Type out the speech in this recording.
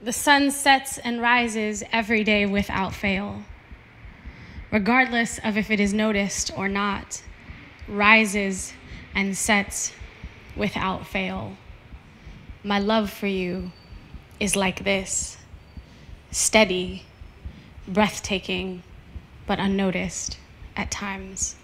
The sun sets and rises every day without fail, regardless of if it is noticed or not, rises and sets without fail. My love for you is like this, steady, breathtaking, but unnoticed at times.